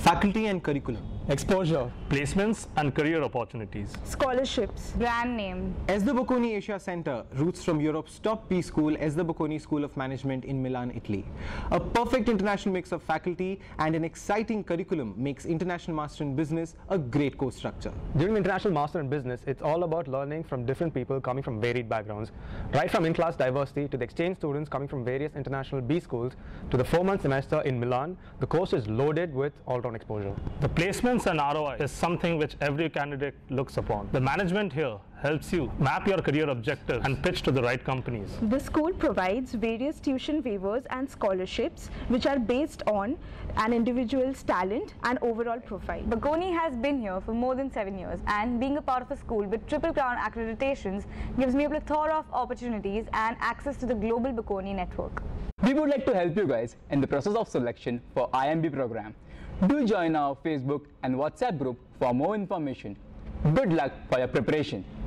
Faculty and curriculum. Exposure. Placements and career opportunities. Scholarships. Brand name. Ezra Bocconi Asia Center, roots from Europe's top B school, Ezra Bocconi School of Management in Milan, Italy. A perfect international mix of faculty and an exciting curriculum makes International Master in Business a great course structure. During the International Master in Business, it's all about learning from different people coming from varied backgrounds. Right from in-class diversity to the exchange students coming from various international B schools to the 4-month semester in Milan, the course is loaded with all-round exposure. The placements and ROI is something which every candidate looks upon. The management here helps you map your career objectives and pitch to the right companies. The school provides various tuition waivers and scholarships which are based on an individual's talent and overall profile. Bocconi has been here for more than 7 years, and being a part of a school with Triple Crown accreditations gives me a plethora of opportunities and access to the global Bocconi network. We would like to help you guys in the process of selection for IMB program. Do join our Facebook and WhatsApp group for more information. Good luck for your preparation.